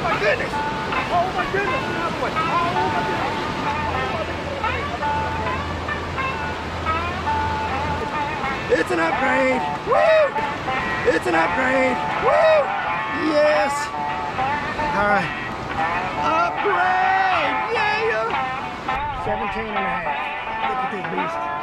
my goodness! Oh my goodness! Another one! Oh my goodness! It's an upgrade! Woo! It's an upgrade! Woo! Yes! Alright. Upgrade! Yeah! 17 and a half. Look at this beast.